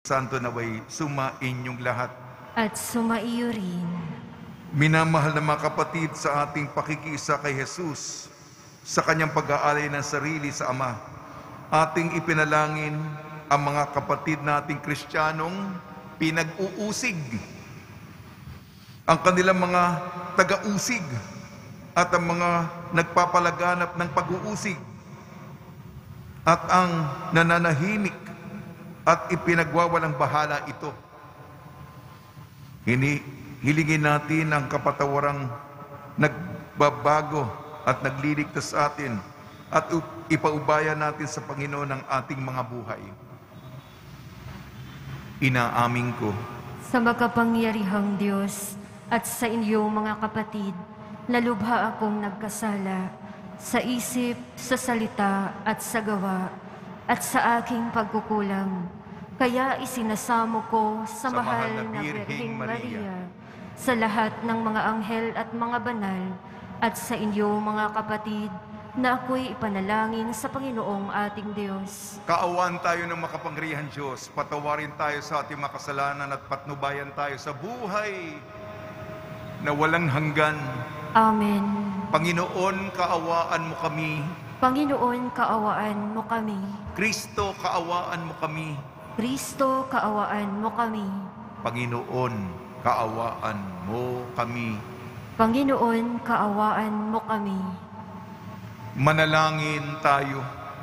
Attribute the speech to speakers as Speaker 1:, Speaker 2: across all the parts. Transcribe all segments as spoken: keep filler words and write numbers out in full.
Speaker 1: Santo naway sumainyong lahat.
Speaker 2: At sumaiyo rin.
Speaker 1: Minamahal na mga kapatid, sa ating pakikisa kay Jesus, sa kanyang pag-aalay ng sarili sa Ama, ating ipinalangin ang mga kapatid nating Kristiyanong pinag-uusig, ang kanilang mga taga-usig at ang mga nagpapalaganap ng pag-uusig at ang nananahimik at ipinagwawalang bahala ito. Hini, hilingin natin ang kapatawarang nagbabago at nagliligtas sa atin at ipaubaya natin sa Panginoon ang ating mga buhay. Inaamin ko
Speaker 2: Sa makapangyarihang Diyos at sa inyong mga kapatid, na lubha akong nagkasala sa isip, sa salita at sa gawa at sa aking pagkukulang. Kaya isinasamo ko sa,
Speaker 1: Sa
Speaker 2: mahal
Speaker 1: mahal na
Speaker 2: na
Speaker 1: Birheng
Speaker 2: Birheng
Speaker 1: Maria,
Speaker 2: Maria, sa lahat ng mga anghel at mga banal, at sa inyong mga kapatid, na ako'y ipanalangin sa Panginoong ating Diyos.
Speaker 1: kaawaan tayo ng makapangyarihan Diyos, patawarin tayo sa ating mga kasalanan at patnubayan tayo sa buhay na walang hanggan.
Speaker 2: Amen.
Speaker 1: Panginoon, kaawaan mo kami.
Speaker 2: Panginoon, kaawaan mo kami.
Speaker 1: Kristo, kaawaan mo kami.
Speaker 2: Kristo, kaawaan mo kami.
Speaker 1: Panginoon, kaawaan mo kami.
Speaker 2: Panginoon, kaawaan mo kami.
Speaker 1: Manalangin tayo.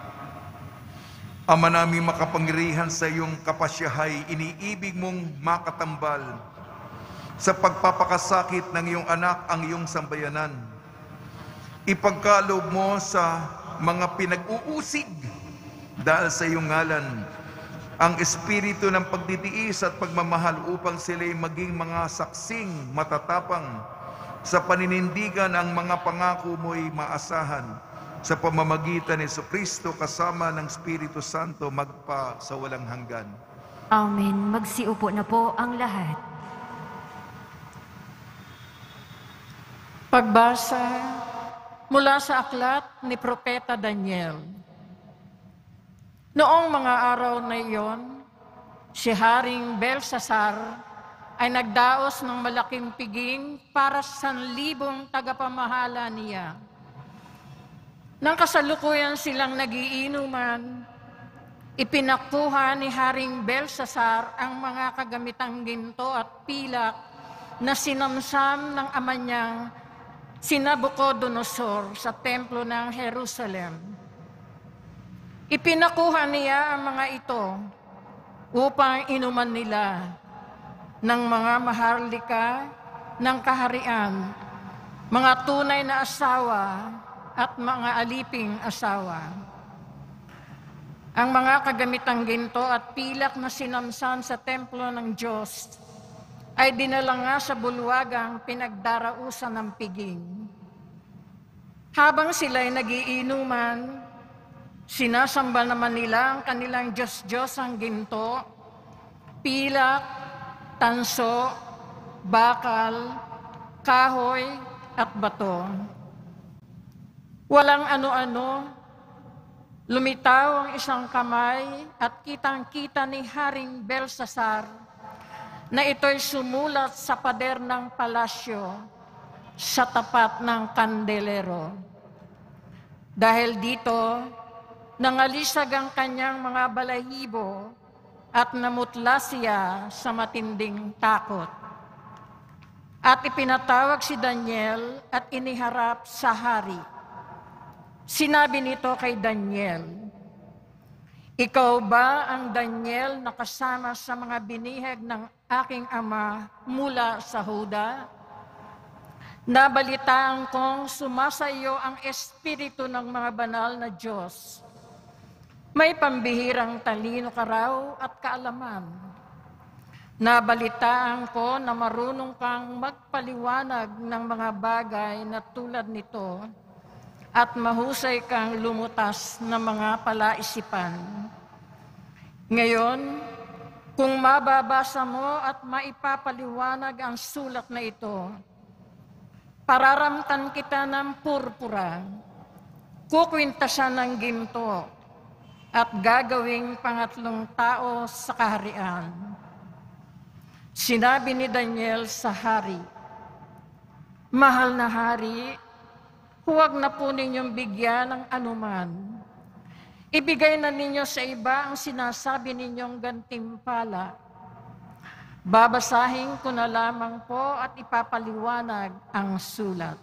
Speaker 1: Ama namin makapangyarihan, sa iyong kapasyahay, iniibig mong makatambal sa pagpapakasakit ng iyong anak ang iyong sambayanan. Ipagkaloob mo sa mga pinag-uusig dahil sa iyong ngalan ang espiritu ng pagtitiis at pagmamahal upang sila'y maging mga saksing matatapang sa paninindigan ang mga pangako mo'y maasahan sa pamamagitan ni Jesucristo kasama ng Espiritu Santo magpa sa walang hanggan.
Speaker 2: Amen. Magsiupo na po ang lahat.
Speaker 3: Pagbasa mula sa aklat ni Propeta Daniel. Noong mga araw na iyon, si Haring Belsasar ay nagdaos ng malaking piging para sa sanlibong tagapamahala niya. Nang kasalukuyan silang nagiinuman, ipinakuha ni Haring Belsasar ang mga kagamitang ginto at pilak na sinamsam ng ama niyang si Nabucodonosor sa templo ng Jerusalem. Ipinakuha niya ang mga ito upang inuman nila ng mga maharlika ng kaharian, mga tunay na asawa at mga aliping asawa. Ang mga kagamitang ginto at pilak na sinamsan sa templo ng Diyos ay dinala nga sa bulwagang pinagdarausan ng piging. Habang sila'y nagiinuman, sinasamba naman nila ang kanilang Diyos-Diyosang ginto, pilak, tanso, bakal, kahoy, at bato. Walang ano-ano, lumitaw ang isang kamay at kitang-kita ni Haring Belsasar na ito'y sumulat sa pader ng palasyo sa tapat ng kandelero. Dahil dito, nangalisag ang kanyang mga balahibo at namutla siya sa matinding takot. At ipinatawag si Daniel at iniharap sa hari. Sinabi nito kay Daniel, "Ikaw ba ang Daniel na kasama sa mga binihag ng aking ama mula sa Huda? Nabalitaan kong sumasayo ang espiritu ng mga banal na Diyos. May pambihirang talino ka raw at kaalaman. Nabalitaan ko na marunong kang magpaliwanag ng mga bagay na tulad nito at mahusay kang lumutas ng mga palaisipan. Ngayon, kung mababasa mo at maipapaliwanag ang sulat na ito, pararamtan kita ng purpura, kukwintasan ng ginto, at gagawing pangatlong tao sa kaharian. Sinabi ni Daniel sa hari, "Mahal na hari, huwag na po ninyong bigyan ng anuman. Ibigay na ninyo sa iba ang sinasabi ninyong gantimpala. Babasahin ko na lamang po at ipapaliwanag ang sulat.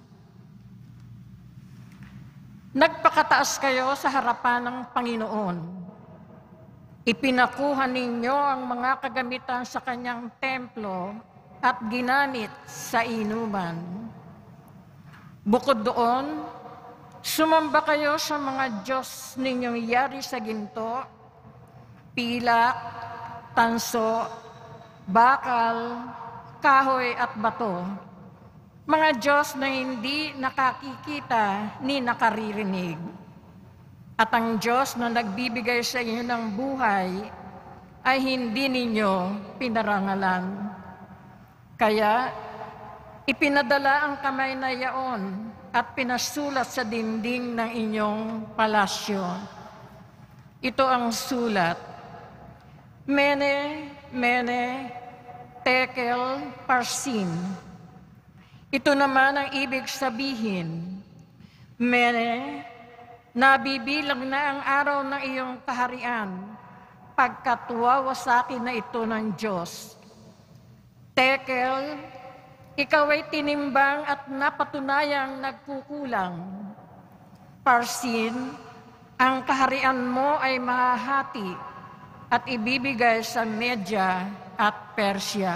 Speaker 3: Nagpakataas kayo sa harapan ng Panginoon. Ipinakuha ninyo ang mga kagamitan sa kanyang templo at ginamit sa inuman. Bukod doon, sumamba kayo sa mga Diyos ninyong yari sa ginto, pilak, tanso, bakal, kahoy at bato. Mga Diyos na hindi nakakikita ni nakaririnig. At ang Diyos na nagbibigay sa inyo ng buhay ay hindi ninyo pinarangalan. Kaya, ipinadala ang kamay na yaon at pinasulat sa dingding ng inyong palasyo. Ito ang sulat. Mene, mene, tekel, parsin. Ito naman ang ibig sabihin. Mene, nabibilang na ang araw ng iyong kaharian, pagkat wawasakin na ito ng Diyos. Tekel, ikaw ay tinimbang at napatunayang nagkukulang. Parsin, ang kaharian mo ay mahahati at ibibigay sa Media at Persya.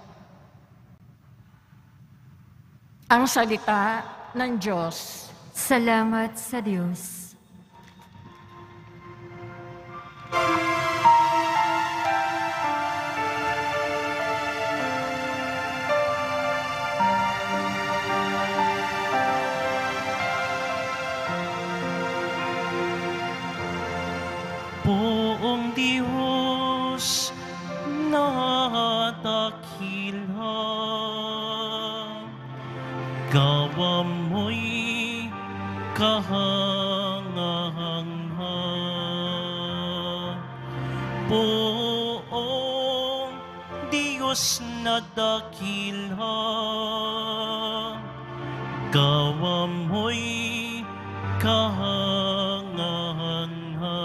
Speaker 3: Ang salita ng Diyos.
Speaker 2: Salamat sa Diyos.
Speaker 4: Poong Diyos na dakila, gawa mo'y kahangahanga. Poong Diyos na dakila, gawa mo'y kahangahanga.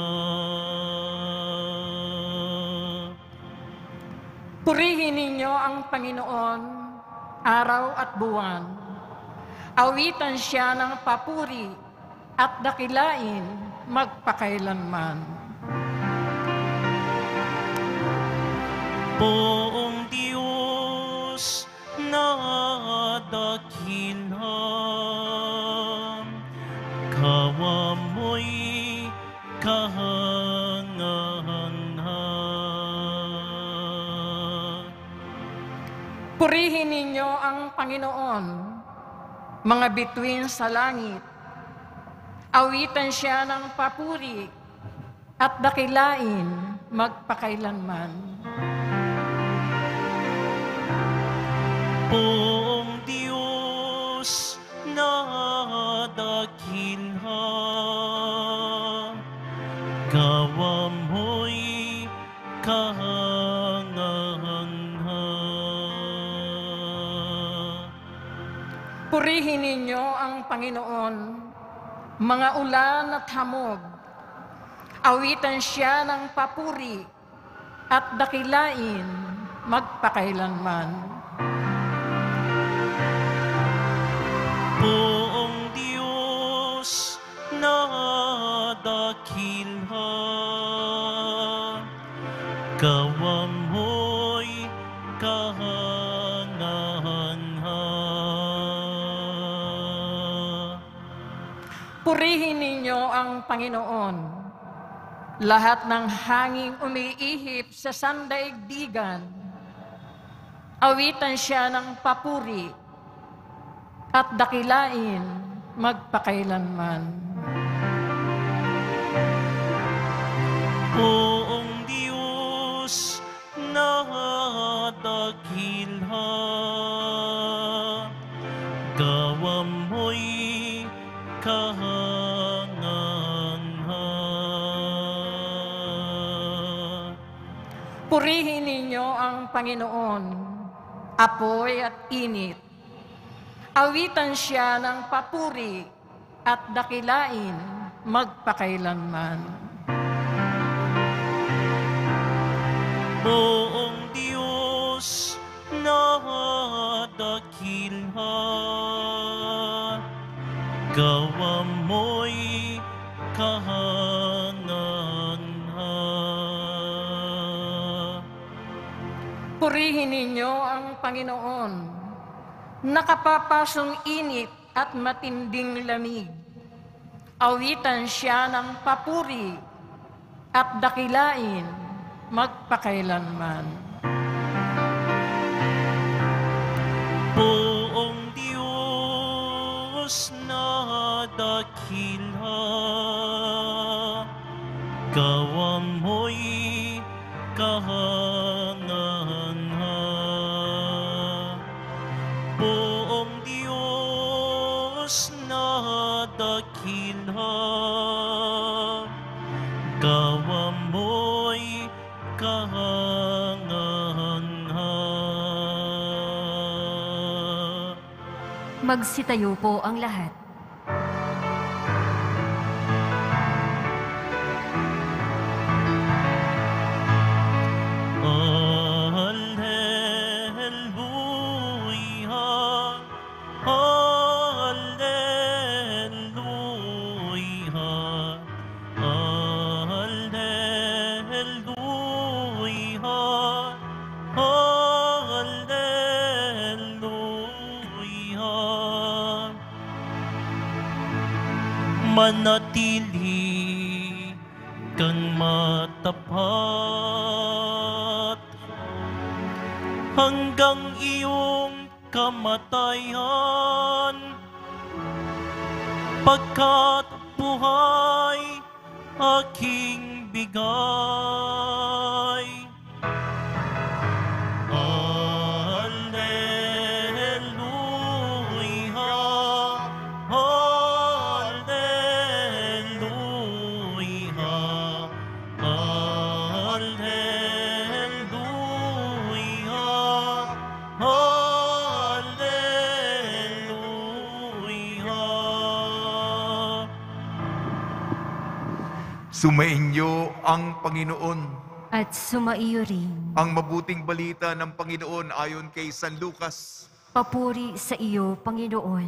Speaker 3: Purihin ninyo ang Panginoon, araw at buwan. Awitan siya ng papuri at dakilain magpakailanman.
Speaker 4: Poong Diyos na dakila, gawa mo'y kahangahanga.
Speaker 3: Purihin ninyo ang Panginoon, mga bituin sa langit. Awitan siya ng papuri at dakilain magpakailanman.
Speaker 4: Poong Diyos na dakila, gawa mo'y kahangahanga.
Speaker 3: Purihin ninyo ang Panginoon, mga ulan at hamog. Awitan siya ng papuri at dakilain magpakailanman.
Speaker 4: Poong Diyos na dakila, gawa mo'y kahangahanga.
Speaker 3: Purihin ninyo ang Panginoon, lahat ng hanging umiihip sa sandaigdigan. Awitan siya ng papuri at dakilain magpakailanman.
Speaker 4: Poong Diyos na dakila, gawa mo'y kahangahanga.
Speaker 3: Purihin ninyo ang Panginoon, apoy at init. Awitan siya ng papuri at dakilain magpakailanman.
Speaker 4: Buong Diyos na dakilha, gawa mo'y kahananha.
Speaker 3: Purihin ninyo ang Panginoon, nakapapasong init at matinding lamig. Awitan siya ng papuri at dakilain magpakailanman.
Speaker 4: Buong Diyos na dakilha, gawa mo'y kahananha. Buong Diyos na dakilha, gawa mo'y kahananha.
Speaker 2: Magsitayo po ang lahat.
Speaker 4: Alleluia, Alleluia, Alleluia, Alleluia. Manatili kang matapat hanggang iyong kamatayan, pagkat buhay aking bigay. Alleluia, Alleluia, Alleluia, Alleluia.
Speaker 1: Sumainyo ang Panginoon.
Speaker 2: At sumaiyo rin.
Speaker 1: Ang mabuting balita ng Panginoon ayon kay San Lucas.
Speaker 2: Papuri sa iyo, Panginoon.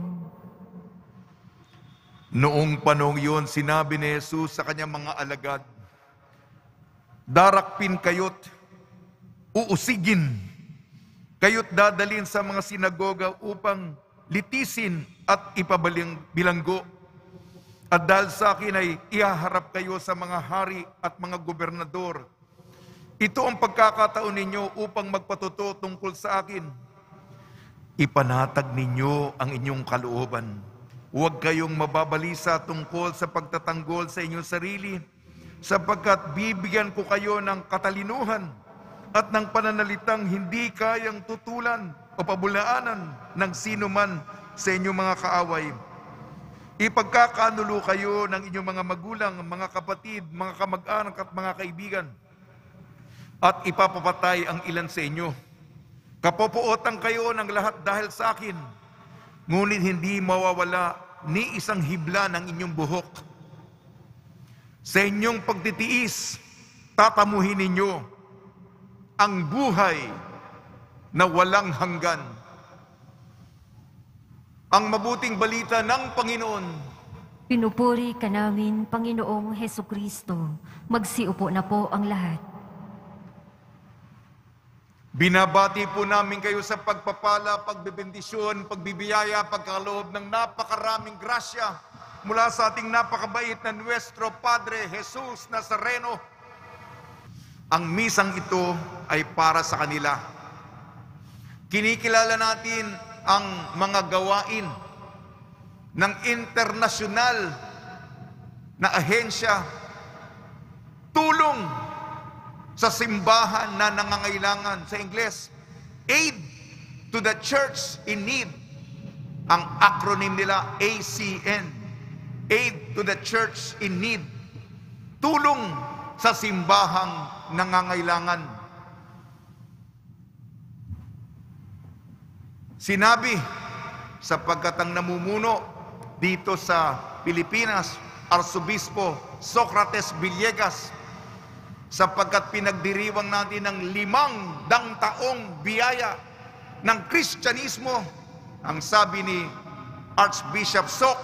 Speaker 1: Noong panong yun, sinabi ni Jesus sa kanyang mga alagad, darakpin kayo't uusigin, kayo't dadalin sa mga sinagoga upang litisin at ipabaling bilanggo. At dahil sa akin ay ihaharap kayo sa mga hari at mga gobernador. Ito ang pagkakataon ninyo upang magpatuto tungkol sa akin. Ipanatag ninyo ang inyong kalooban. Huwag kayong mababalisa tungkol sa pagtatanggol sa inyong sarili, sapagkat bibigyan ko kayo ng katalinuhan at ng pananalitang hindi kayang tutulan o pabulaanan ng sino man sa inyong mga kaaway. Ipagkakanulo kayo ng inyong mga magulang, mga kapatid, mga kamag-anak at mga kaibigan, at ipapapatay ang ilan sa inyo. Kapopuotan kayo ng lahat dahil sa akin, ngunit hindi mawawala ni isang hibla ng inyong buhok. Sa inyong pagtitiis, tatamuhin ninyo ang buhay na walang hanggan. Ang mabuting balita ng Panginoon.
Speaker 2: Pinupuri ka namin, Panginoong Hesukristo. Magsiupo na po ang lahat.
Speaker 1: Binabati po namin kayo sa pagpapala, pagbibendisyon, pagbibiyaya, pagkaloob ng napakaraming grasya mula sa ating napakabait na Nuestro Padre Jesus Nazareno. Ang misang ito ay para sa kanila. Kinikilala natin ang mga gawain ng internasyonal na ahensya, tulong sa simbahan na nangangailangan. Sa Ingles, Aid to the Church in Need. Ang acronym nila, A C N. Aid to the Church in Need. Tulong sa simbahang nangangailangan. Sinabi, sapagkat ang namumuno dito sa Pilipinas, Arsobispo Socrates Villegas, sapagkat pinagdiriwang natin ng limang dang taong biyaya ng Kristyanismo, ang sabi ni Archbishop Soc,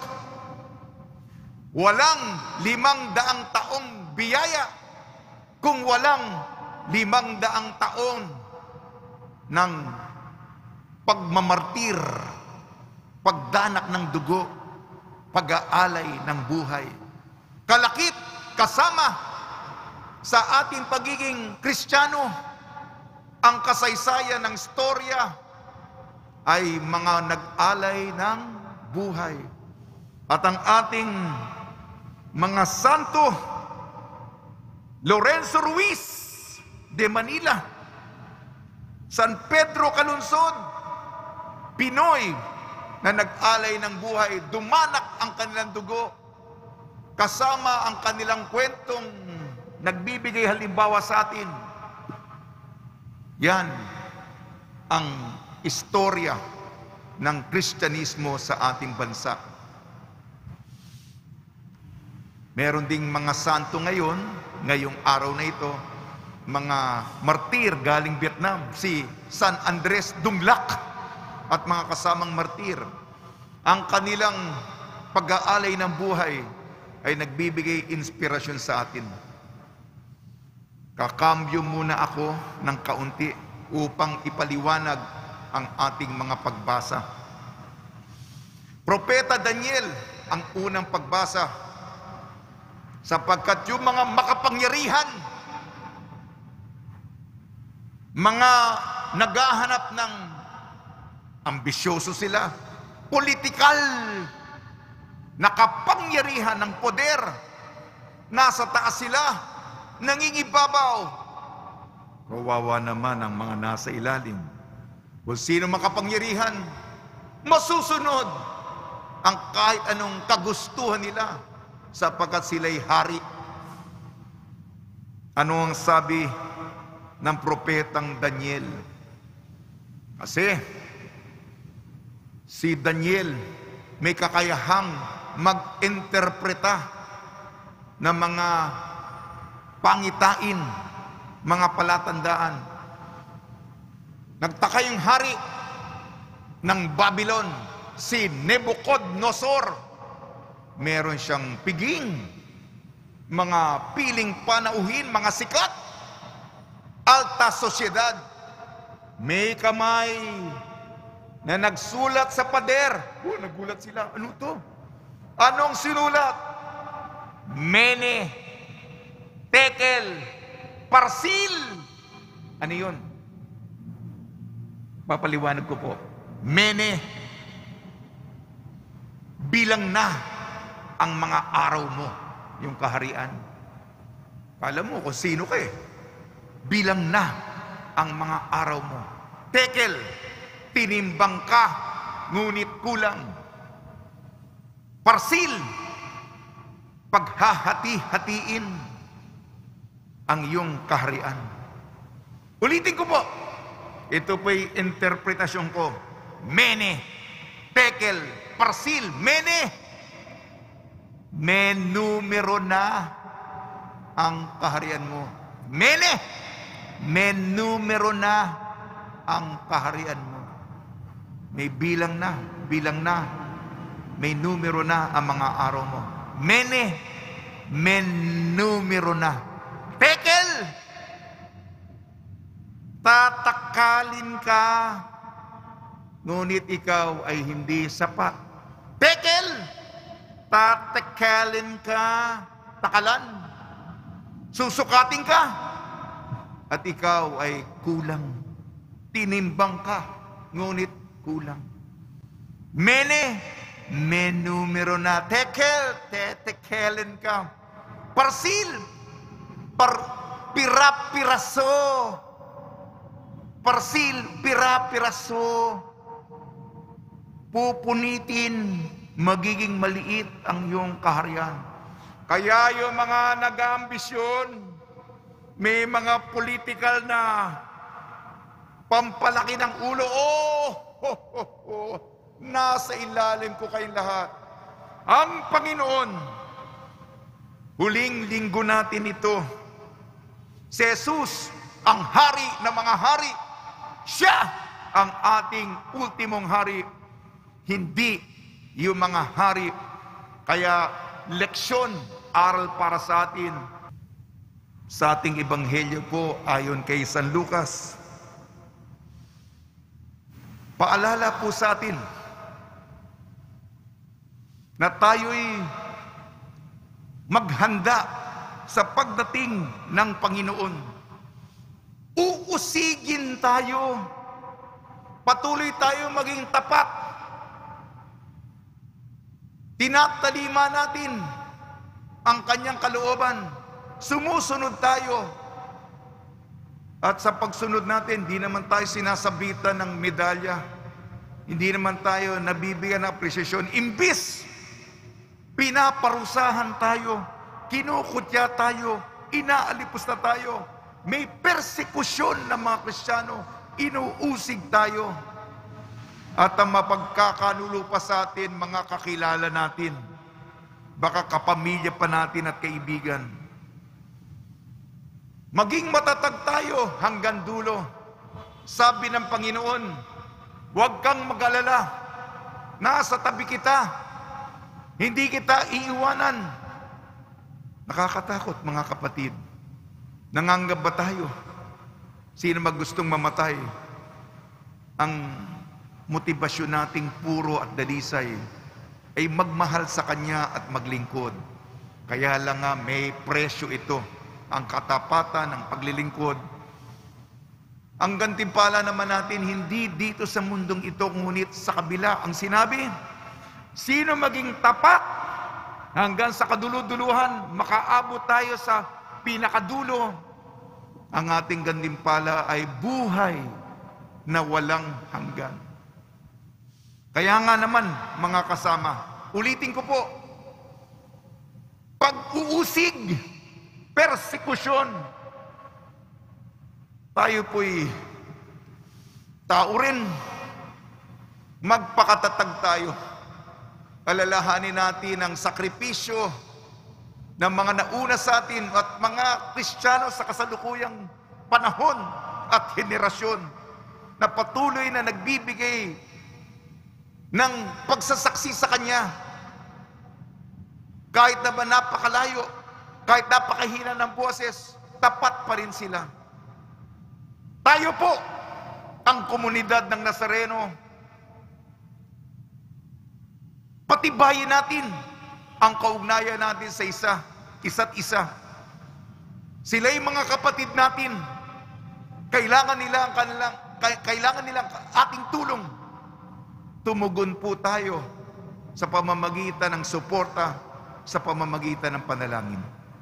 Speaker 1: walang limang daang taong biyaya kung walang limang daang taon ng pagmamartir, pagdanak ng dugo, pag-aalay ng buhay. Kalakip kasama sa ating pagiging Kristiyano, ang kasaysayan ng storya ay mga nag-alay ng buhay. At ang ating mga santo, Lorenzo Ruiz de Manila, San Pedro Calunsod, Pinoy na nag-alay ng buhay, dumanak ang kanilang dugo, kasama ang kanilang kwentong nagbibigay halimbawa sa atin. Yan ang istorya ng Kristyanismo sa ating bansa. Meron ding mga santo ngayon, ngayong araw na ito, mga martir galing Vietnam, si San Andres Dumlak at mga kasamang martir. Ang kanilang pag-aalay ng buhay ay nagbibigay inspirasyon sa atin. Kakambyo muna ako ng kaunti upang ipaliwanag ang ating mga pagbasa. Propeta Daniel ang unang pagbasa, sapagkat yung mga makapangyarihan, mga naghahanap ng ambisyoso sila, politikal, nakapangyarihan ng poder, nasa taas sila, nangingibabaw. Kawawa naman ang mga nasa ilalim. Kung sino makapangyarihan, masusunod ang kahit anong kagustuhan nila, sapagkat sila'y hari. Ano ang sabi ng propetang Daniel? Kasi si Daniel may kakayahang mag-interpreta ng mga pangitain, mga palatandaan. Nagtaka yung hari ng Babylon, si Nebuchadnezzar. Meron siyang piging, mga piling panauhin, mga sikat, alta sosyedad. May kamay na nagsulat sa pader. Oh, nagulat sila. Ano to? Anong sinulat? Mene, Tekel, Parsil. Ano yun? Papaliwanag ko po. Mene, bilang na ang mga araw mo, yung kaharian. Kala mo kung sino ka eh. Bilang na ang mga araw mo. Tekel, tinimbang ka, ngunit kulang. Parsil, paghahati-hatiin ang iyong kaharian. Ulitin ko po, ito po'y interpretasyon ko. Mene, Tekel, Parsil, Mene, may numero na ang kaharian mo. Mene, may numero na ang kaharian mo. May bilang na, bilang na, may numero na ang mga araw mo. Mene, may numero na. Tekel, tatakalin ka, ngunit ikaw ay hindi sapat. Tekel, tatakalin ka, takalan, susukatin ka, at ikaw ay kulang. Tinimbang ka, ngunit kulang. Mene, may numero na. Tekel, tetekelin ka. Parsil, par, pira-piraso. Parsil, pira-piraso. Pupunitin, magiging maliit ang iyong kaharian. Kaya yung mga nag-aambisyon, may mga political na pampalaki ng ulo. Oh, ho, ho, ho. Nasa ilalim ko kayong lahat. Ang Panginoon, huling linggo natin ito. Si Jesus, ang hari ng mga hari. Siya ang ating ultimong hari. Hindi yung mga hari. Kaya leksyon, aral para sa atin. Sa ating ebanghelyo po, ayon kay San Lucas, paalala po sa atin na tayo'y maghanda sa pagdating ng Panginoon. Uusigin tayo. Patuloy tayo maging tapat. Tinatalima natin ang kanyang kalooban. Sumusunod tayo. At sa pagsunod natin, hindi naman tayo sinasabitan ng medalya. Hindi naman tayo nabibigyan ng apresiasyon. Imbis, pinaparusahan tayo, kinukutya tayo, inaalipos na tayo. May persekusyon ng mga Kristiyano, inuusig tayo. At ang mapagkakanulo pa sa atin, mga kakilala natin, baka kapamilya pa natin at kaibigan. Maging matatag tayo hanggang dulo. Sabi ng Panginoon, huwag kang mag-alala. Nasa tabi kita. Hindi kita iiwanan. Nakakatakot, mga kapatid. Nanganggap ba tayo? Sino magustong mamatay? Ang motibasyon nating puro at dalisay ay magmahal sa Kanya at maglingkod. Kaya lang nga may presyo ito, ang katapatan ng paglilingkod. Ang gantimpala naman natin, hindi dito sa mundong ito, ngunit sa kabila. Ang sinabi, sino maging tapat hanggang sa kaduluduluhan, makaabot tayo sa pinakadulo. Ang ating gantimpala ay buhay na walang hanggan. Kaya nga naman, mga kasama, ulitin ko po, pag-uusig, persekusyon, tayo po'y tao rin, magpakatatag tayo. Alalahanin natin ang sakripisyo ng mga nauna sa atin at mga Kristiyano sa kasalukuyang panahon at henerasyon na patuloy na nagbibigay ng pagsasaksi sa Kanya. Kahit na ba napakalayo, kahit napakahina ng boses, tapat pa rin sila. Tayo po, ang komunidad ng Nazareno, patibayin natin ang kaugnayan natin sa isa, isa't isa. Sila'y mga kapatid natin. Kailangan nila ang kanilang, kailangan nilang ating tulong. Tumugon po tayo sa pamamagitan ng suporta, sa pamamagitan ng panalangin.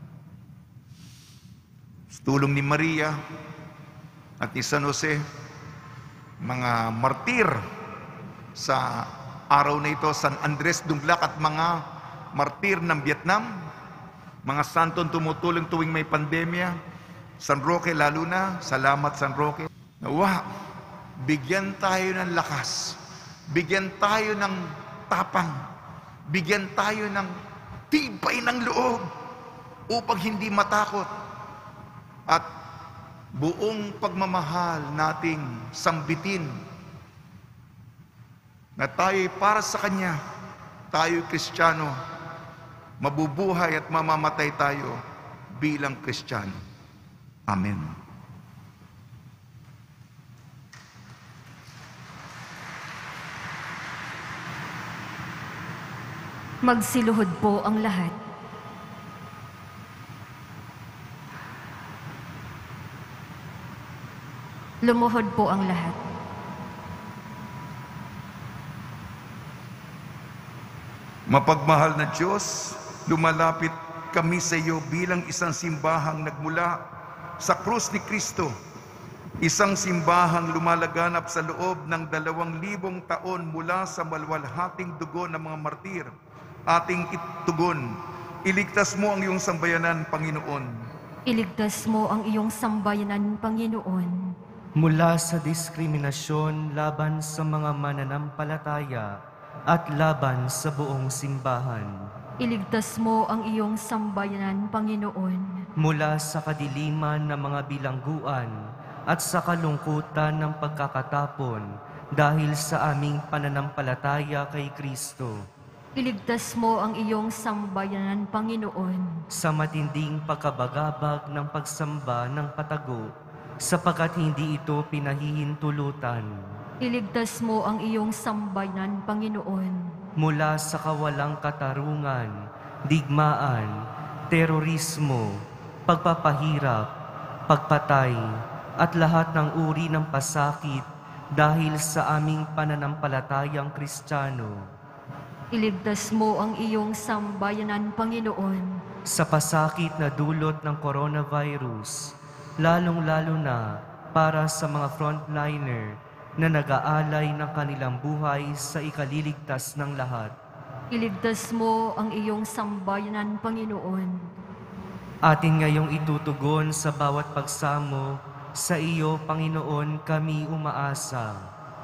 Speaker 1: Sa tulong ni Maria at ni San Jose, mga martir sa araw na ito, San Andres Dunglac at mga martir ng Vietnam, mga santong tumutulong tuwing may pandemya, San Roque lalo na, salamat San Roque. Nawa, bigyan tayo ng lakas, bigyan tayo ng tapang, bigyan tayo ng tibay ng loob upang hindi matakot at buong pagmamahal nating sambitin na tayo'y para sa Kanya, tayo'y Kristiyano, mabubuhay at mamamatay tayo bilang Kristiyano. Amen.
Speaker 2: Magsiluhod po ang lahat. Lumuhod po ang lahat.
Speaker 1: Mapagmahal na Diyos, lumalapit kami sa iyo bilang isang simbahang nagmula sa krus ni Kristo. Isang simbahang lumalaganap sa loob ng dalawang libong taon mula sa malwalhating dugo ng mga martir. Ating itugon, iligtas mo ang iyong sambayanan, Panginoon.
Speaker 2: Iligtas mo ang iyong sambayanan, Panginoon.
Speaker 5: mula sa diskriminasyon laban sa mga mananampalataya at laban sa buong simbahan.
Speaker 2: Iligtas mo ang iyong sambayanan, Panginoon,
Speaker 5: Mula sa kadiliman ng mga bilangguan at sa kalungkutan ng pagkakatapon dahil sa aming pananampalataya kay Kristo.
Speaker 2: iligtas mo ang iyong sambayanan, Panginoon,
Speaker 5: Sa matinding pagkabagabag ng pagsamba ng patago, sapagkat hindi ito pinahihintulutan.
Speaker 2: iligtas mo ang iyong sambayanan, Panginoon,
Speaker 5: Mula sa kawalang katarungan, digmaan, terorismo, pagpapahirap, pagpatay, at lahat ng uri ng pasakit dahil sa aming pananampalatayang Kristiyano.
Speaker 2: iligtas mo ang iyong sambayanan, Panginoon,
Speaker 5: Sa pasakit na dulot ng coronavirus, lalong-lalo na para sa mga frontliner na nag-aalay ng kanilang buhay sa ikaliligtas ng lahat.
Speaker 2: iligtas mo ang iyong sambayanan, Panginoon,
Speaker 5: Atin ngayong itutugon sa bawat pagsamo, sa iyo, Panginoon, kami umaasa.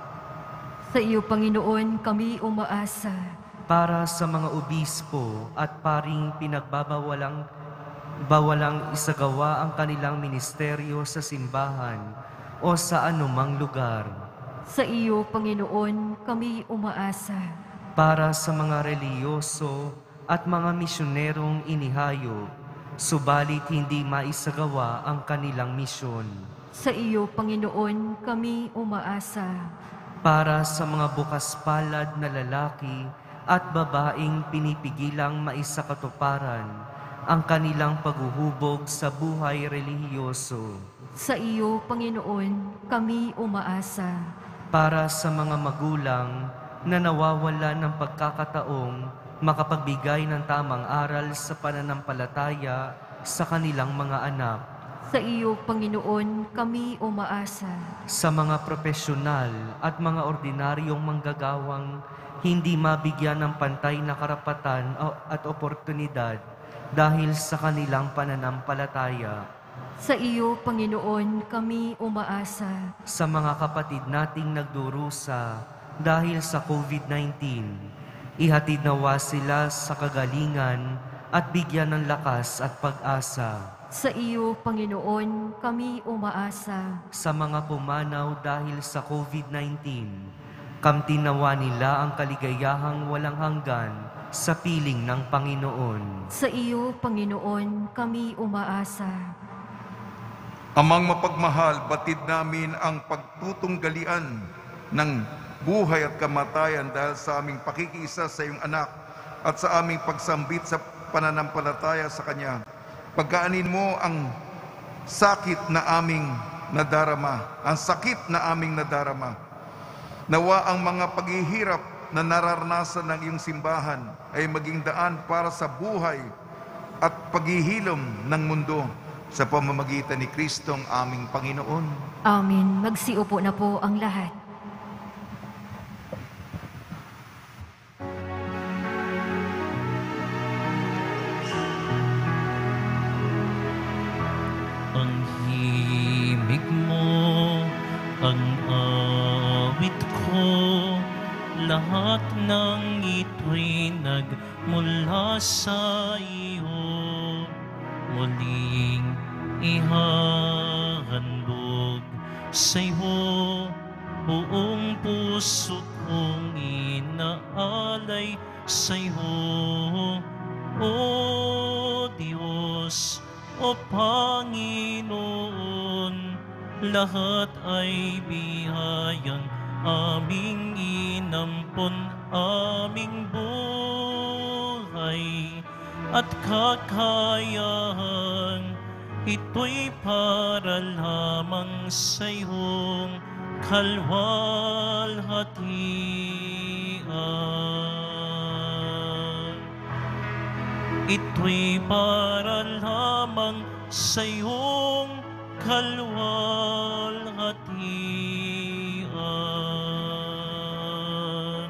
Speaker 2: sa iyo, Panginoon, kami umaasa.
Speaker 5: Para sa mga obispo at paring pinagbabawalang bawalang isagawa ang kanilang ministeryo sa simbahan o sa anumang lugar.
Speaker 2: Sa iyo, Panginoon, kami umaasa.
Speaker 5: Para sa mga reliyoso at mga misyonerong inihayo, subalit hindi maisagawa ang kanilang misyon.
Speaker 2: Sa iyo, Panginoon, kami umaasa.
Speaker 5: Para sa mga bukas palad na lalaki at babaeng pinipigilang maisakatuparan ang kanilang paghuhubog sa buhay relihiyoso.
Speaker 2: Sa iyo, Panginoon, kami umaasa.
Speaker 5: Para sa mga magulang na nawawala ng pagkakataong makapagbigay ng tamang aral sa pananampalataya sa kanilang mga anak.
Speaker 2: Sa iyo, Panginoon, kami umaasa.
Speaker 5: Sa mga profesional at mga ordinaryong manggagawang hindi mabigyan ng pantay na karapatan at oportunidad dahil sa kanilang pananampalataya.
Speaker 2: Sa iyo, Panginoon, kami umaasa.
Speaker 5: Sa mga kapatid nating nagdurusa dahil sa COVID nineteen, ihatid nawa sila sa kagalingan at bigyan ng lakas at pag-asa.
Speaker 2: Sa iyo, Panginoon, kami umaasa.
Speaker 5: Sa mga pumanaw dahil sa COVID nineteen, kamtin nawa nila ang kaligayahang walang hanggan sa piling ng Panginoon.
Speaker 2: Sa iyo, Panginoon, kami umaasa.
Speaker 1: Amang mapagmahal, batid namin ang pagtutunggalian ng buhay at kamatayan dahil sa aming pakikiisa sa iyong anak at sa aming pagsambit sa pananampalataya sa Kanya. Pagkaanin mo ang sakit na aming nadarama, ang sakit na aming nadarama. Nawa ang mga paghihirap na nararanasan ng iyong simbahan ay maging daan para sa buhay at paghihilom ng mundo sa pamamagitan ni Kristong aming Panginoon.
Speaker 2: Amen. Magsiupo na po ang lahat.
Speaker 4: Ang himig mo, ang awit ko, lahat ng ito'y nagmula sa iyo. Muling ihahandog sa iyo, buong puso kong inaalay sa iyo. O Diyos, O Panginoon, lahat ay biyayang aming inampon, aming buhay at kakayahan. Ito'y para lamang sa iyong kalwalhatian. Ito'y para lamang sa iyong kalwalhatian.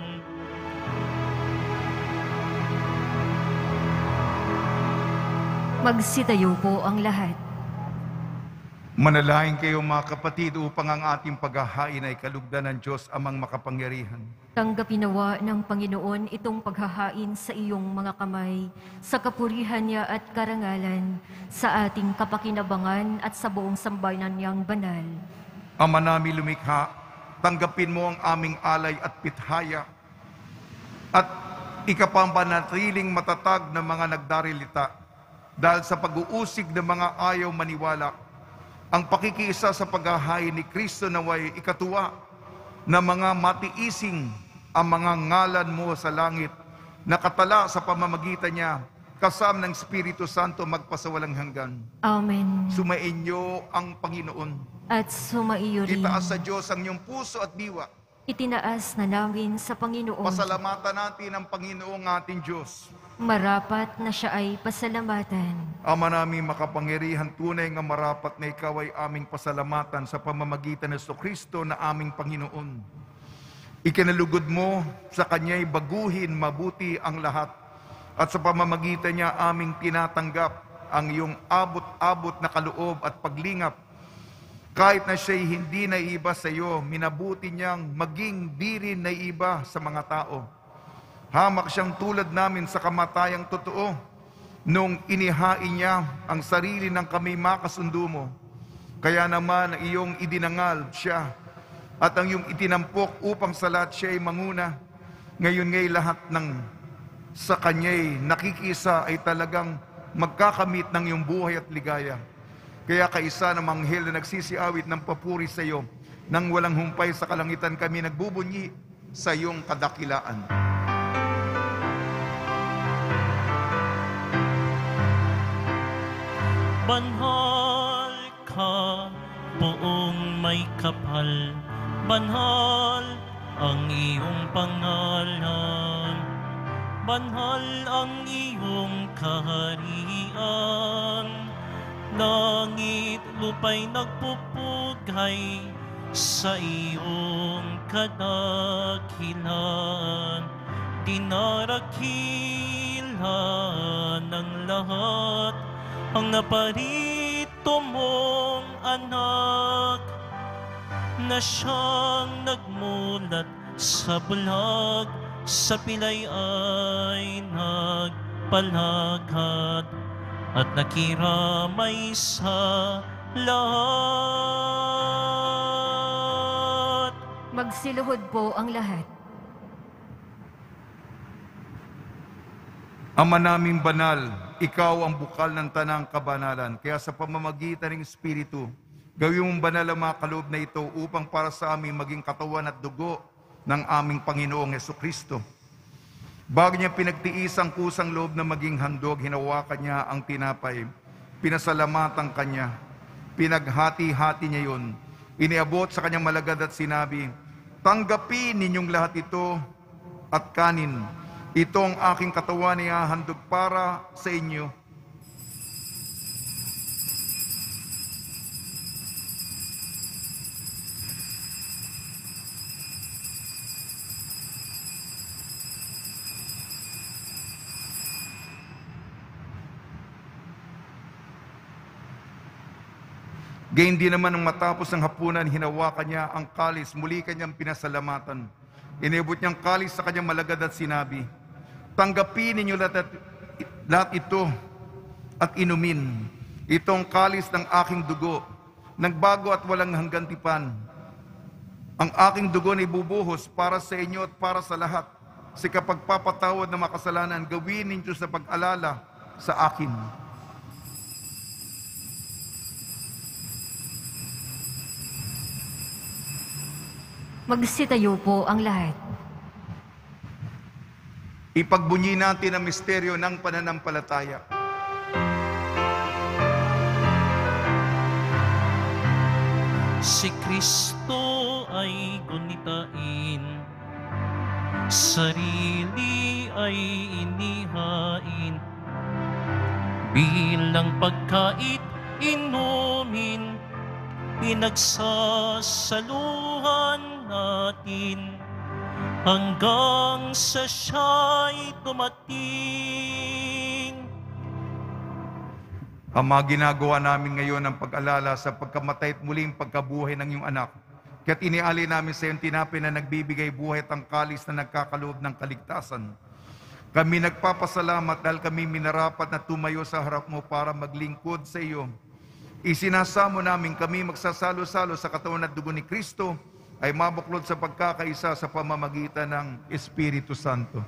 Speaker 2: Magsitayo po ang lahat.
Speaker 1: Manalangin kayo mga kapatid upang ang ating paghahain ay kalugdan ng Diyos amang makapangyarihan.
Speaker 2: Tanggapin nawa ng Panginoon itong paghahain sa iyong mga kamay, sa kapurihan niya at karangalan, sa ating kapakinabangan at sa buong sambayanan niyang banal.
Speaker 1: Ama namin lumikha, tanggapin mo ang aming alay at pithaya at ikapampanatiling matatag ng mga nagdarilita dahil sa pag-uusig ng mga ayaw maniwala. Ang pakikiisa sa paghahain ni Kristo naway ikatuwa na mga matiising ang mga ngalan mo sa langit, nakatala sa pamamagitan niya, kasam ng Espiritu Santo magpasawalang hanggan.
Speaker 2: Amen.
Speaker 1: Sumainyo ang Panginoon.
Speaker 2: At sumaiyo rin.
Speaker 1: Itaas sa Diyos ang iyong puso at diwa.
Speaker 2: Itinaas na namin sa Panginoon.
Speaker 1: Pasalamatan natin ang Panginoong ating Diyos.
Speaker 2: Marapat na siya ay pasalamatan.
Speaker 1: Ama namin makapangyarihan, tunay nga marapat na ikaw ay aming pasalamatan sa pamamagitan ng Kristo na aming Panginoon. Ikinalugod mo sa Kanya'y baguhin mabuti ang lahat at sa pamamagitan niya aming tinatanggap ang iyong abot-abot na kaloob at paglingap. Kahit na siya'y hindi naiiba sa iyo, minabuti niyang maging di rin naiiba sa mga tao. Hamak siyang tulad namin sa kamatayang totoo nung inihain niya ang sarili ng kami makasundo mo. Kaya naman ang iyong idinangal siya at ang iyong itinampok upang sa lahat siya ay manguna. Ngayon ngay lahat ng sa kanya'y nakikisa ay talagang magkakamit ng iyong buhay at ligaya. Kaya kaisa ng manghel na nagsisiawit ng papuri sa iyo, nang walang humpay sa kalangitan kami nagbubunyi sa iyong kadakilaan.
Speaker 4: Banhal ka, buong may kapal, banhal ang iyong pangalan, banhal ang iyong kaharian, langit lupa'y nagpupugay sa iyong kadakilan, dinarakilan ng lahat ang naparito mong anak na siyang nagmulat sa bulag, sa pilay ay nagpalagad at nakiramay sa lahat.
Speaker 2: Magsiluhod po ang lahat.
Speaker 1: Ama naming banal, ikaw ang bukal ng tanang kabanalan. Kaya sa pamamagitan ng Espiritu, gawin mong banal ang mga kaloob na ito upang para sa amin maging katawan at dugo ng aming Panginoong Hesukristo. Bago niya pinagtiis ang kusang loob na maging handog, hinawakan niya ang tinapay, pinasalamatan kanya, pinaghati-hati niya yun, iniabot sa kanyang malagad at sinabi, tanggapin ninyong lahat ito at kanin. Ito ang aking katawan na handog para sa inyo. Gayon din naman nang matapos ang hapunan, hinawakan niya ang kalis, muli kanyang pinasalamatan. Inibot niyang kalis sa kanyang malagad at sinabi, tanggapin ninyo lahat, lahat ito at inumin. Itong kalis ng aking dugo, nagbago at walang hanggan tipan. Ang aking dugo na ibubuhos para sa inyo at para sa lahat. Sa kapagpapatawad ng makasalanan, gawin ninyo sa pag-alala sa akin.
Speaker 2: Magsitayo po ang lahat.
Speaker 1: Ipagbunyi natin ang misteryo ng pananampalataya.
Speaker 4: Si Kristo ay gunitain, sarili ay inihain, bilang pagkait inumin, pinagsasaluhan natin hanggang sa siya'y dumating.
Speaker 1: Ama, ginagawa namin ngayon ang pag-alala sa pagkamatay at muling pagkabuhay ng iyong anak. Kaya't iniali namin sa iyong tinapay na nagbibigay buhay at ang kalis na nagkakaloob ng kaligtasan. Kami nagpapasalamat dahil kami minarapat na tumayo sa harap mo para maglingkod sa iyo. Isinasamo namin kami magsasalo-salo sa katawan at dugo ni Kristo ay mabuklod sa pagkakaisa sa pamamagitan ng Espiritu Santo.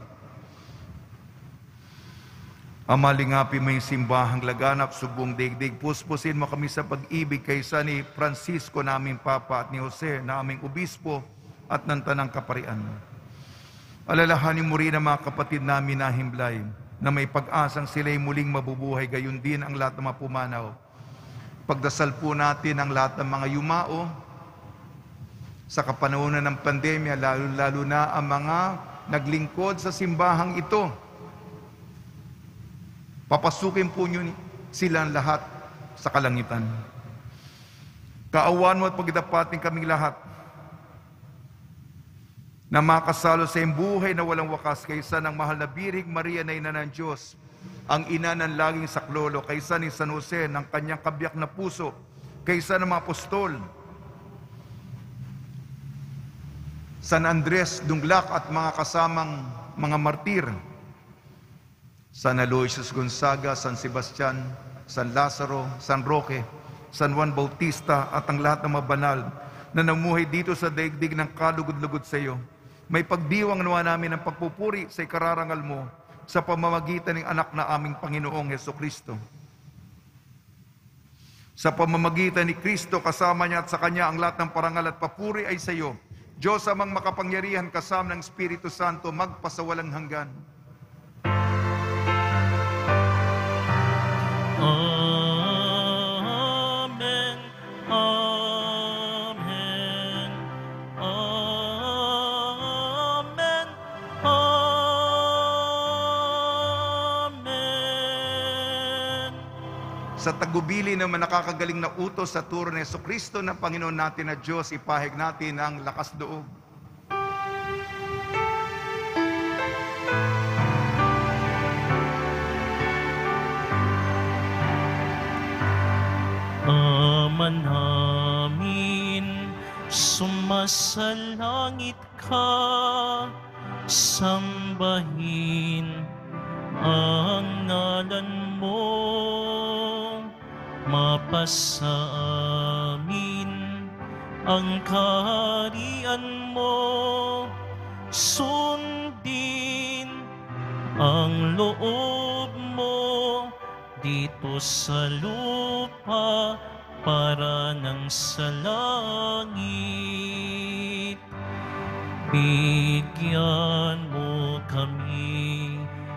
Speaker 1: Ama, lingapi mo yung simbahang laganap, subong daigdig. Puspusin mo kami sa pag-ibig kaysa ni Francisco naming Papa at ni Jose na aming Obispo at ng Tanang Kaparian. Alalahanin mo rin ang mga kapatid namin na himlay na may pag-asang sila'y muling mabubuhay, gayon din ang lahat ng mga pumanaw. Pagdasal po natin ang lahat ng mga yumao sa kapanahonan ng pandemya, lalo-lalo na ang mga naglingkod sa simbahang ito. Papasukin po nyo silang lahat sa kalangitan. Kaawan mo at pagdapatin kaming lahat na makasalo sa iyong buhay na walang wakas kaysa ng mahal na Birhing Maria na ina ng Diyos, ang ina ng laging saklolo, kaysa ni San Jose ng kanyang kabiyak na puso, kaysa ng mga apostol, San Andres, Dunglak at mga kasamang mga martir, San Aloysius Gonzaga, San Sebastian, San Lazaro, San Roque, San Juan Bautista at ang lahat ng mga banal na namuhay dito sa daigdig ng kalugod-lugod sa iyo. May pagdiwang nawa namin ang pagpupuri sa ikararangal mo sa pamamagitan ng anak na aming Panginoong Hesukristo. Sa pamamagitan ni Kristo, kasama niya at sa Kanya ang lahat ng parangal at papuri ay sa iyo. Diyos amang makapangyarihan kasama ng Espiritu Santo magpasawalang hanggan.
Speaker 4: Amen. Amen. Amen. Amen.
Speaker 1: Sa tagubili ng nakakagaling na utos sa turo ni Jesucristo ng Panginoon natin na Diyos, ipahig natin ang lakas loob.
Speaker 4: Ama namin, sumasalangit ka, sambahin ang ngalan mo, mapasa amin ang kaharian mo, sundin ang loob mo dito sa lupa para ng sa langit. Bigyan mo kami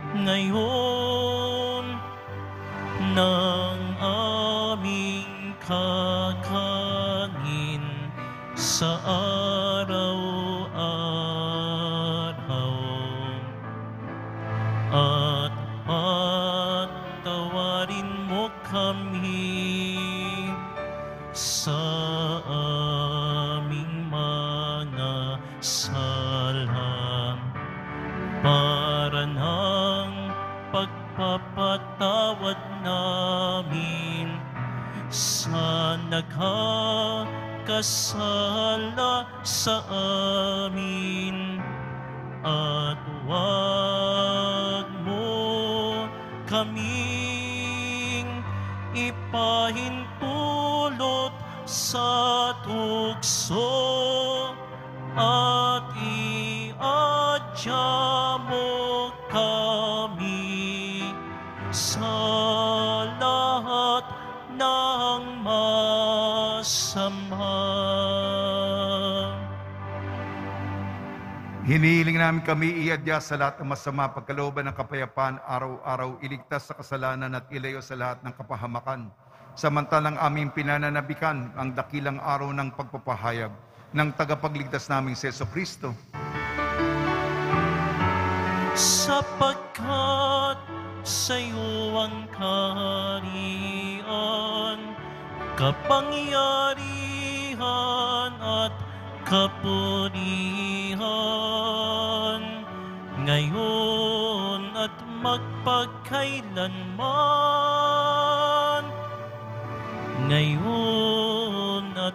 Speaker 4: ngayon ng aming kakanin sa araw-araw at patawarin mo kami sa aming mga sala para ng pagpapatawad namin sa nagkakasala sa amin, at huwag mo kaming ipahintulot sa tukso, at iadya mo kami sa lahat ng masama.
Speaker 1: Hinihiling namin kami iadya sa lahat ng masama, pagkalooban ng kapayapaan, araw-araw, iligtas sa kasalanan at ilayo sa lahat ng kapahamakan. Samantalang aming pinananabikan ang dakilang araw ng pagpapahayag ng tagapagligtas naming si Jesucristo.
Speaker 4: Sapagkat sa iyo ang kaharian, kapangyarihan at kapurihan, ngayon at magpagkailanman. ngayon at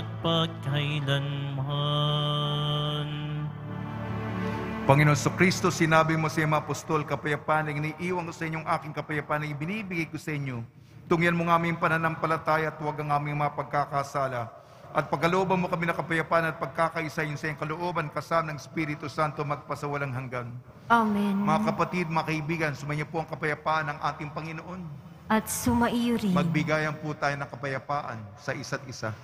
Speaker 4: magpakailanman.
Speaker 1: Panginoon Kristo, sinabi mo sa iyong mga apostol, kapayapaan ang iniiwan ko sa inyong aking kapayapaan ang ibinibigay ko sa inyo. Tungyan mo ng aming pananampalataya at huwag ang aming mga pagkakasala. At pagkalooban mo kami ng kapayapaan at pagkakaisa yun sa iyong kalooban kasama ng Espiritu Santo magpasawalang hanggan.
Speaker 2: Amen.
Speaker 1: Mga kapatid, mga kaibigan, sumainyo po ang kapayapaan ng ating Panginoon.
Speaker 2: At sumaiyo rin.
Speaker 1: Magbigayan po tayo ng kapayapaan sa isa't isa.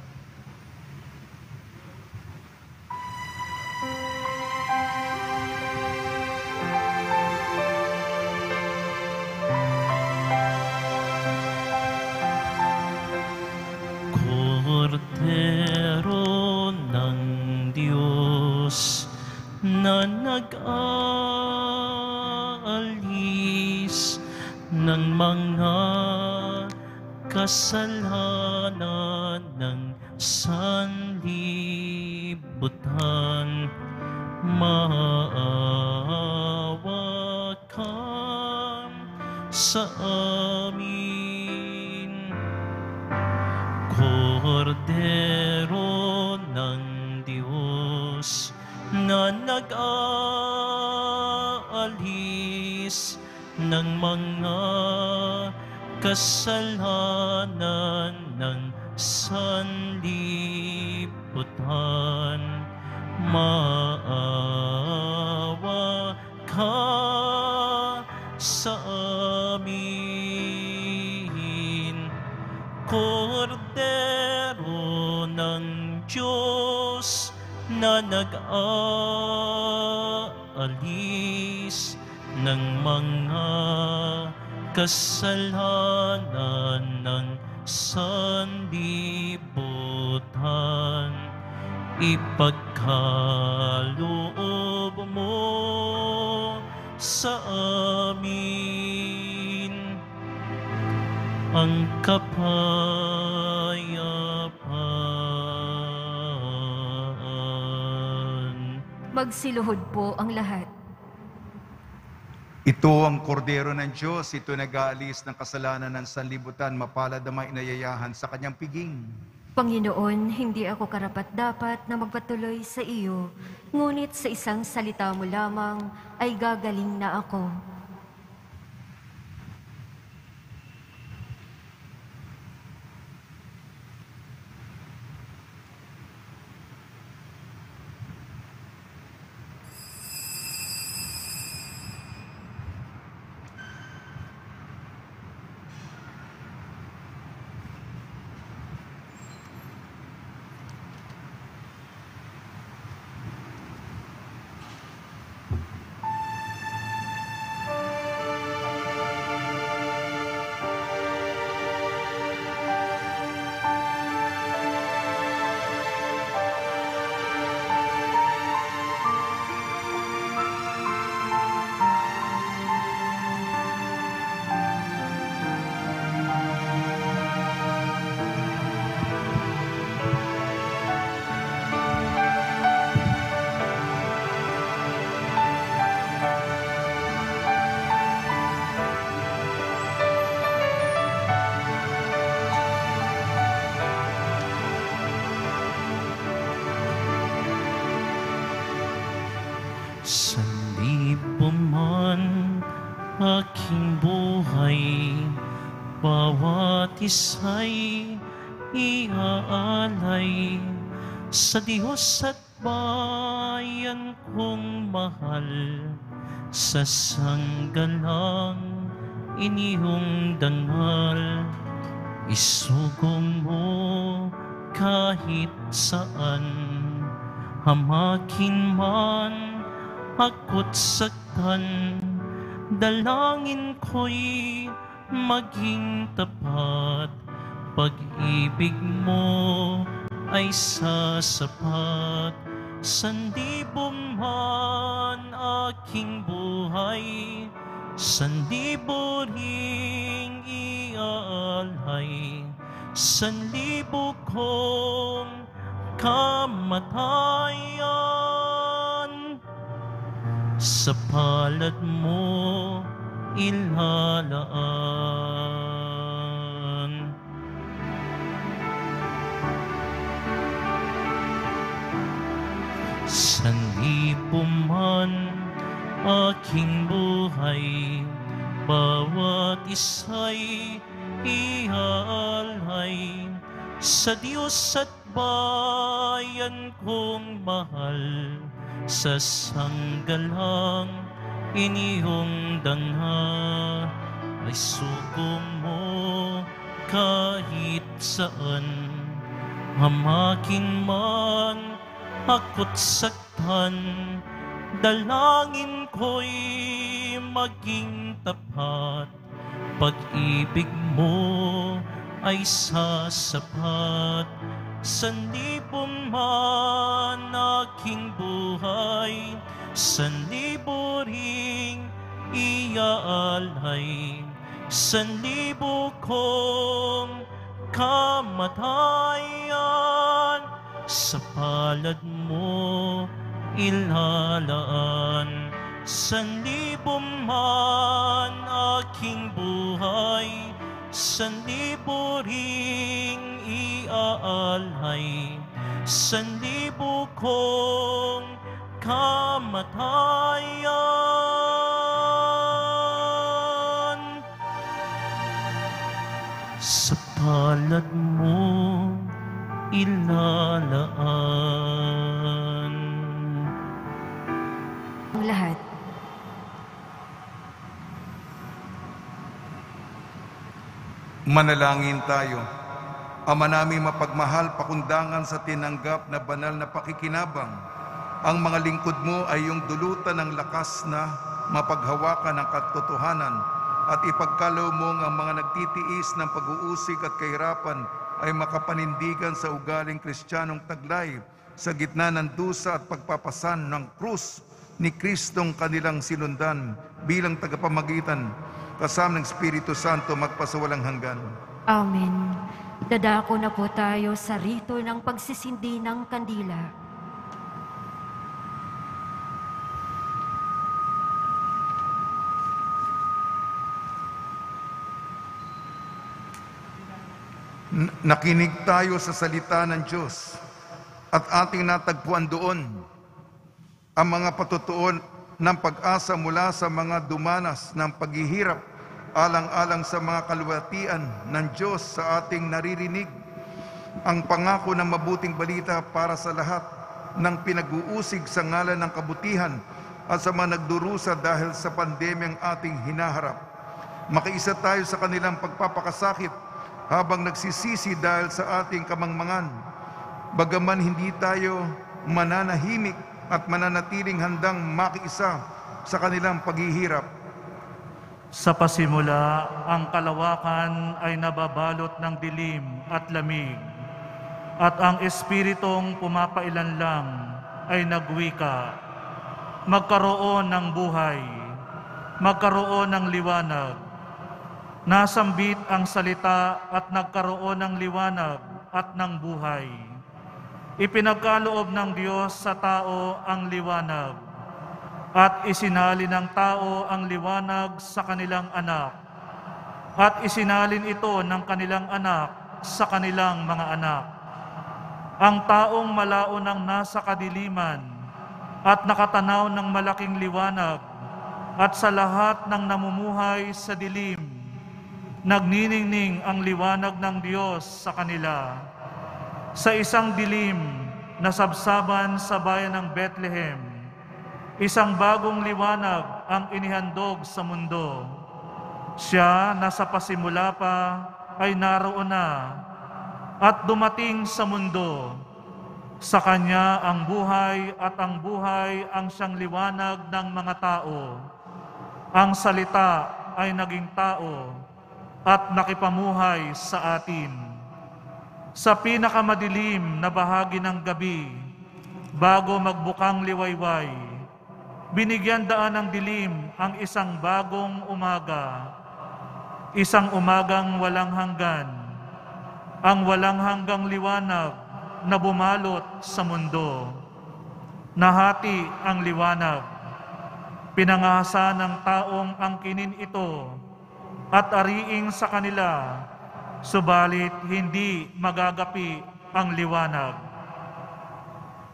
Speaker 4: Kordero ng Diyos na nag-aalis ng mga kasalanan ng sanlibutan, maawa ka sa amin. Kordero ng Diyos na nag-aalis ng mga kasalanan ng sanlibutan, maawa ka sa amin. Kordero ng Diyos na nag-aalis ng mga kasalanan ng sanlibutan, ipagkaloob mo sa amin ang kapayapaan.
Speaker 2: Magsiluhod po ang lahat.
Speaker 1: Ito ang kordero ng Diyos, ito nag-aalis ng kasalanan ng sanlibutan, mapalad ang mga inayayahan sa kanyang piging.
Speaker 2: Panginoon, hindi ako karapat-dapat na magpatuloy sa iyo, ngunit sa isang salita mo lamang ay gagaling na ako.
Speaker 4: Sanlibo man aking buhay, bawat isa'y iaalay sa Diyos at bayan kong mahal. Sa sanggalang iniyong dangal, isugong mo kahit saan, hamakin man ako't saktan, dalangin ko'y maging tapat. Pag-ibig mo ay sasapat, sandibo man aking buhay, sandibo ring iaalay, sanlibo kong kamatayan, sa palad mo ilalaan. sanlibo man aking buhay, bawat isa'y iaalay sa Diyos at bayan kong mahal, sa sanggalang inyong dangha ay suko mo kahit saan, hamakin man ako't saktan, dalangin ko'y maging tapat, pag-ibig mo ay sasapat. Sanlibo man aking buhay, sanlibo ring iaalay, sanlibo kong kamatayan, sa palad mo ilalaan. Sanlibo man aking buhay, sanlibo ring iaalay, sanlibo kong kamatayan, sa palad mo ilalaan.
Speaker 2: Ang lahat.
Speaker 1: Manalangin tayo. Ama naming mapagmahal, pakundangan sa tinanggap na banal na pakikinabang. Ang mga lingkod mo ay yung dulutan ng lakas na mapaghawakan ng katotohanan at ipagkalaw mong ang mga nagtitiis ng pag-uusig at kahirapan ay makapanindigan sa ugaling Kristiyanong taglay sa gitna ng dusa at pagpapasan ng krus ni Kristong kanilang sinundan bilang tagapamagitan kasama ng Espiritu Santo magpasawalang hanggan.
Speaker 2: Amen. Dadako na po tayo sa rito ng pagsisindi ng kandila.
Speaker 1: N- Nakinig tayo sa salita ng Diyos at ating natagpuan doon ang mga patutuon ng pag-asa mula sa mga dumanas ng paghihirap, alang-alang sa mga kaluwalhatian ng Diyos sa ating naririnig. Ang pangako ng mabuting balita para sa lahat ng pinag-uusig sa ngalan ng kabutihan at sa mga nagdurusa dahil sa pandemyang ating hinaharap. Makiisa tayo sa kanilang pagpapakasakit habang nagsisisi dahil sa ating kamangmangan. Bagaman hindi tayo mananahimik at mananatiling handang makiisa sa kanilang paghihirap.
Speaker 6: Sa pasimula, ang kalawakan ay nababalot ng dilim at lamig, at ang espiritong pumapailanlang ay nagwika, magkaroon ng buhay, magkaroon ng liwanag. Nasambit ang salita at nagkaroon ng liwanag at ng buhay. Ipinagkaloob ng Diyos sa tao ang liwanag, at isinalin ng tao ang liwanag sa kanilang anak, at isinalin ito ng kanilang anak sa kanilang mga anak. Ang taong malaunang nasa kadiliman at nakatanaw ng malaking liwanag, at sa lahat ng namumuhay sa dilim, nagniningning ang liwanag ng Diyos sa kanila. Sa isang dilim na sabsaban sa bayan ng Bethlehem, isang bagong liwanag ang inihandog sa mundo. Siya na sa pasimula pa ay naroon na at dumating sa mundo. Sa Kanya ang buhay at ang buhay ang siyang liwanag ng mga tao. Ang salita ay naging tao at nakipamuhay sa atin. Sa pinakamadilim na bahagi ng gabi, bago magbukang liwayway, binigyan daan ng dilim ang isang bagong umaga, isang umagang walang hanggan, ang walang hanggang liwanag na bumalot sa mundo. Nahati ang liwanag, pinangasa ng taong angkinin ito at ariing sa kanila, subalit hindi magagapi ang liwanag.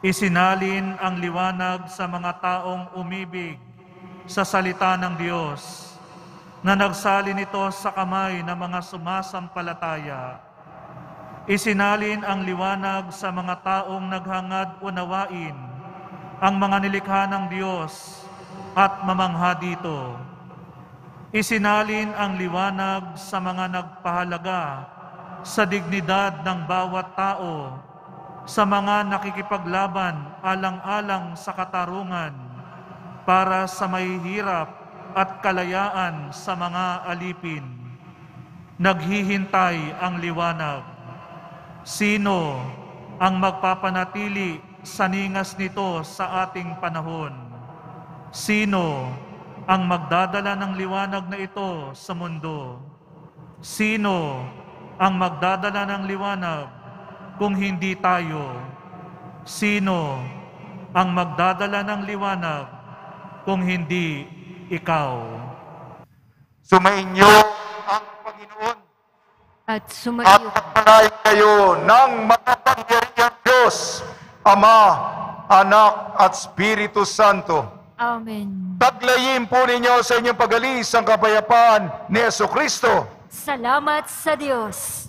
Speaker 6: Isinalin ang liwanag sa mga taong umibig sa salita ng Diyos na nagsalin ito sa kamay ng mga sumasampalataya. Isinalin ang liwanag sa mga taong naghangad unawain ang mga nilikha ng Diyos at mamangha dito. Isinalin ang liwanag sa mga nagpahalaga sa dignidad ng bawat tao, sa mga nakikipaglaban alang-alang sa katarungan para sa mahihirap at kalayaan sa mga alipin. Naghihintay ang liwanag. Sino ang magpapanatili sa ningas nito sa ating panahon? Sino ang magdadala ng liwanag na ito sa mundo? Sino ang magdadala ng liwanag kung hindi tayo? Sino ang magdadala ng liwanag kung hindi ikaw?
Speaker 1: Sumainyo ang Panginoon
Speaker 2: At
Speaker 1: at
Speaker 2: sumaiyo
Speaker 1: pagpalain kayo ng makapangyarihang Diyos, Ama, Anak at Espiritu Santo.
Speaker 2: Amen.
Speaker 1: Taglayin po ninyo sa inyong pag-alis ang kapayapaan ni Jesucristo.
Speaker 2: Salamat sa Diyos.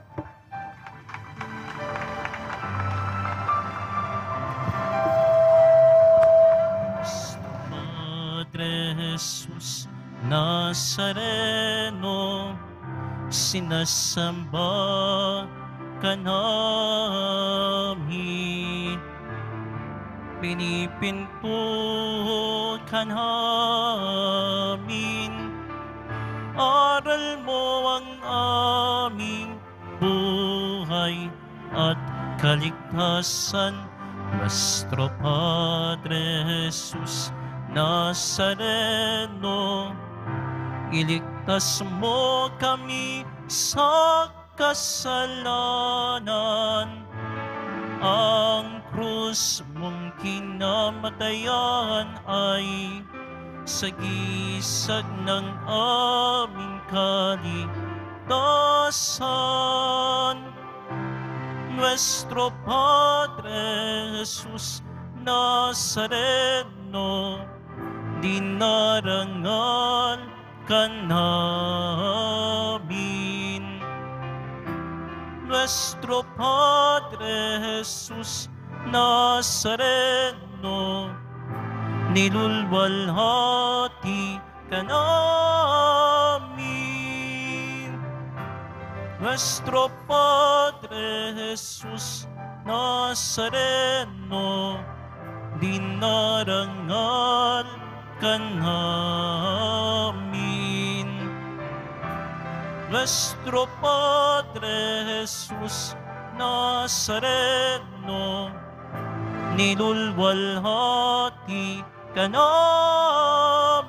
Speaker 4: Padre Jesus Nazareno, sinasamba ka namin. Pinipinto ka namin. Aral mo ang aming buhay at kaligtasan. Nuestro Padre Jesus Nazareno, iligtas mo kami sa kasalanan. Ang krus mong kinamatayan ay sagisag ng aming kaligtasan. Nuestro Padre Jesus Nazareno, dinarangal ka namin. Nuestro Padre Jesus Nazareno, nilulwalhati ka namin. Nuestro Padre Jesus Nazareno, dinarangal ka namin. Nuestro Padre Jesus Nazareno, nilulwalhati ka namin.